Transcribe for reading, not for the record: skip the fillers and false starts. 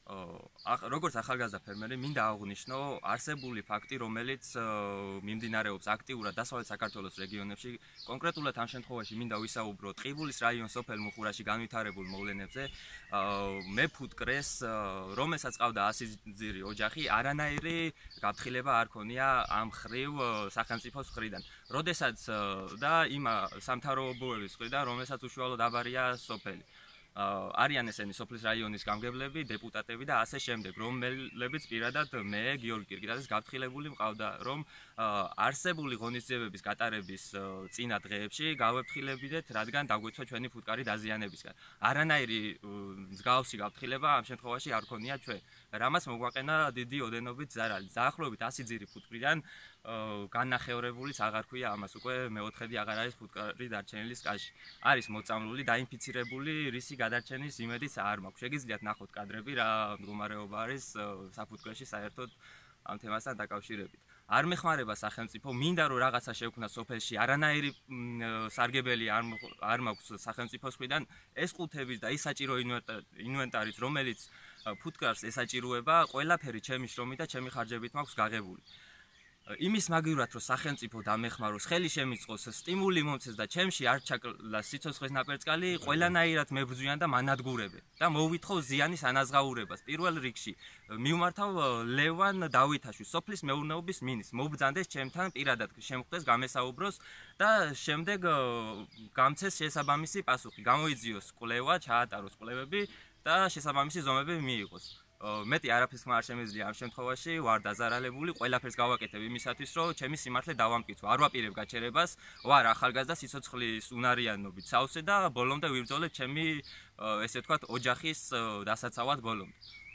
როგორც ახალგაზრდა ფერმერი მინდა აღვნიშნო არსებული ფაქტი, რომელიც მიმდინარეობს აქტიურად დასავლეთ საქართველოს რეგიონებში. კონკრეტულად ამ შემთხვევაში მინდა ვისაუბრო ტყიბულის რაიონის სოფელ მუხურაში განვითარებულ მოვლენებზე. მე ფუტკრეს, რომელსაც ყავდა 100 ძირი ოჯახი, არანაირი გაფრთხილება არ ქონია ამ ხრივ სახელმწიფოს მხრიდან. როდესაც და იმ სამთავრობოების მხრიდან, რომელსაც უშუალოდ აბარია სოფელი. არიან ესენი სოფლის რაიონის გამგებლები, დეპუტატები და ასე შემდეგ, რომლებიც პირადად მე გიორგი კირკიტაძეს გაფრთხილებული მყავდა, რომ არსებული ღონისძიებების გატარების წინა დღეებში გავეფრთხილებიდეთ, რადგან დაგვეცვა ჩვენი ფუტკარი დაზიანებისგან. არანაირი მსგავსი გაფრთხილება ამ შემთხვევაში არ ქონია ჩვენ. რამაც მოგვაყენა დიდი ოდენობით ზარალი. დაახლოებით 100 ძირი ფუტკრიდან განახევრებულიც აღარ ქვია ამას, უკვე მეოთხედი აღარ არის ფუტკარი დარჩენილი სკაში. არის მოწამლული, დაინფიცირებული, რისი გადარჩენის იმედიც არ მაქვს. შეგიძლიათ ნახოთ კადრები, რა მდგომარეობა არის საფუტკრეში საერთოდ ამ თემასთან დაკავშირებით. არ მეხმარება სახელმწიფო, მინდა რომ რაღაცა შევქნა სოფელში, არანაირი სარგებელი არ მაქვს სახელმწიფოს მხრიდან. ეს ყუთების და ის საჭირო ინვენტარიც, რომელიც ფუტკარს ესაჭიროება, ყველაფერი ჩემი შრომით და ჩემი ხარჯებით მაქვს გაღებული. იმის მაგივრად რომ სახელმწიფო დამეხმაროს, ხელი შემიწყოს, სტიმული მომცეს და ჩემში არ ჩაკლას სიცოცხლის ნაპერწკალი, ყველანაირად მებრძვიან და მანადგურებენ და მოვითხოვ ზიანის ანაზღაურებას. პირველ რიგში მივმართავ ლევან დავითაშვილს, სოფლის მეურნეობის მინისტრს, მობრძანდეს ჩემთან პირადად შემხვდეს, გამესაუბროს და შემდეგ გამცეს შესაბამისი პასუხი. გამოიძიოს კვლევა, ჩაატაროს კვლევები და შესაბამისი ზომები მიიღოს. მეტი არაფერს არ შემეძლია ამ შემთხვევაში, ვარ დაზარალებული, ყველაფერს გავაკეთებ იმისათვის, რომ ჩემი სიმართლე დავამტკიცო. არ ვაპირებ გაჩერებას, ვარ ახალგაზრდა სიცოცხლის უნარიანობით სავსე და ბოლომდე ვიბრძოლებ ჩემი, ესე ვთქვათ, ოჯახის დასაცავად ბოლომდე.